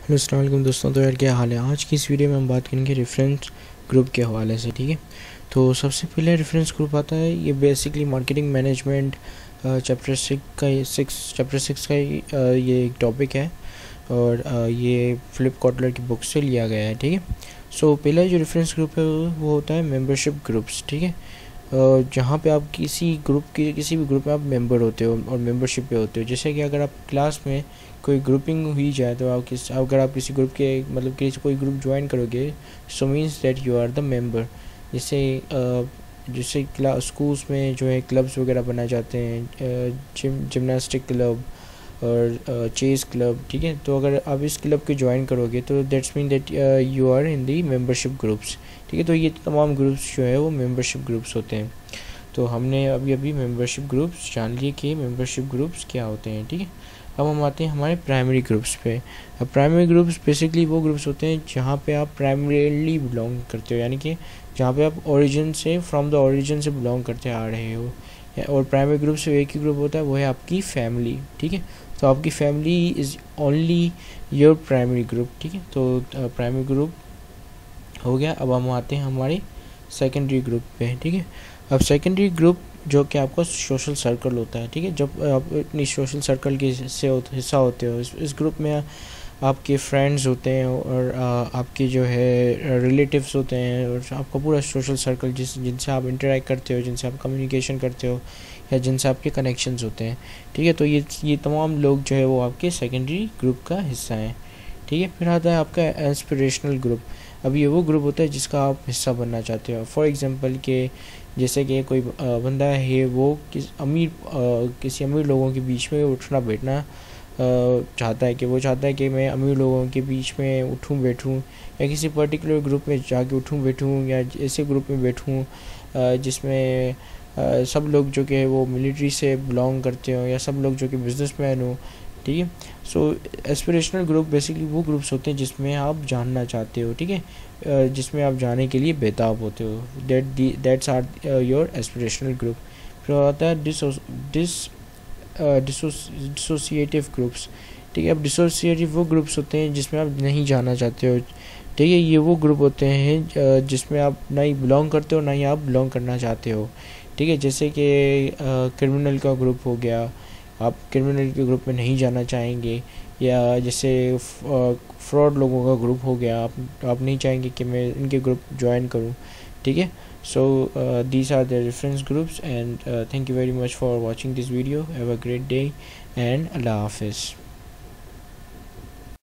Hello अस्सलाम वालेकुम दोस्तों। तो यार क्या हाल है। आज की इस वीडियो में हम बात करेंगे रेफरेंस ग्रुप के हवाले से। ठीक है, तो सबसे पहले रेफरेंस ग्रुप आता है। ये basically marketing management chapter six का ये एक टॉपिक है और ये फिलिप कॉटलर की बुक से लिया गया है। ठीक है, सो पहला जो रेफरेंस ग्रुप है वो होता है मेंबरशिप ग्रुप्स। ठीक है, जहाँ पे आप किसी भी ग्रुप में आप मेंबर होते हो और मेंबरशिप पे होते हो। जैसे कि अगर आप क्लास में कोई ग्रुपिंग हुई जाए तो अगर आप किसी ग्रुप के मतलब कोई ग्रुप ज्वाइन करोगे, so means that you are the member. जैसे जैसे क्लास स्कूल्स में जो है क्लब्स वगैरह बनाए जाते हैं, जिमनास्टिक क्लब और चेस क्लब। ठीक है, तो अगर आप इस क्लब के ज्वाइन करोगे तो that's mean that you are in the membership groups. ठीक है, तो ये तमाम ग्रुप्स जो है वो मेंबरशिप ग्रुप्स होते हैं। तो हमने अभी मेंबरशिप ग्रुप्स जान लिए कि मेंबरशिप ग्रुप्स क्या होते हैं। ठीक है, अब हम आते हैं हमारे प्राइमरी ग्रुप्स पे। अब प्राइमरी ग्रुप्स बेसिकली वो ग्रुप्स होते हैं जहाँ पे आप प्राइमरीली बिलोंग करते हो, यानी कि जहाँ पे आप फ्रॉम द ओरिजिन से बिलोंग करते आ रहे हो। और प्राइमरी ग्रुप से एक ही ग्रुप होता है, वो है आपकी फैमिली। ठीक है, तो आपकी family is only your primary group. ठीक है, तो प्राइमरी ग्रुप हो गया। अब हम आते हैं हमारे सेकेंडरी ग्रुप पे। ठीक है, अब सेकेंडरी ग्रुप जो कि आपका सोशल सर्कल होता है। ठीक है, जब आप अपनी सोशल सर्कल के हिस्सा होते हो, इस ग्रुप में आपके फ्रेंड्स होते हैं और आपके जो है रिलेटिव्स होते हैं और आपका पूरा सोशल सर्कल जिनसे आप इंटरेक्ट करते हो, जिनसे आप कम्युनिकेशन करते हो या जिनसे आपके कनेक्शंस होते हैं। ठीक है, तो ये तमाम लोग जो है वो आपके सेकेंडरी ग्रुप का हिस्सा हैं। ठीक है, फिर आता है आपका एस्पिरेशनल ग्रुप। अब ये वो ग्रुप होता है जिसका आप हिस्सा बनना चाहते हो। फॉर एग्जांपल के जैसे कि कोई बंदा है, वो किसी अमीर लोगों के बीच में उठना बैठना चाहता है, वो चाहता है कि मैं अमीर लोगों के बीच में उठूं बैठूं या किसी पर्टिकुलर ग्रुप में जाके उठूं बैठूं या ऐसे ग्रुप में बैठूं जिसमें सब लोग जो कि वो मिलिट्री से बिलोंग करते हो या सब लोग जो कि बिजनेसमैन हो। ठीक है, सो एस्पिरेशनल ग्रुप बेसिकली वो ग्रुप्स होते हैं जिसमें आप जानना चाहते हो। ठीक है, जिसमें आप जाने के लिए बेताब होते हो। That's are your aspirational group. फिर आता है डिसोसिएटिव ग्रुप्स। ठीक है, अब डिसोसिएटिव वो ग्रुप्स होते हैं जिसमें आप नहीं जाना चाहते हो। ठीक है, ये वो ग्रुप होते हैं जिसमें आप ना ही बिलोंग करते हो ना ही आप बिलोंग करना चाहते हो। ठीक है, जैसे कि क्रिमिनल का ग्रुप हो गया, आप क्रिमिनल के ग्रुप में नहीं जाना चाहेंगे। या जैसे फ्रॉड लोगों का ग्रुप हो गया, आप नहीं चाहेंगे कि मैं इनके ग्रुप ज्वाइन करूं। ठीक है, so these are the reference groups and thank you very much for watching this video. Have a great day and Allah Hafiz.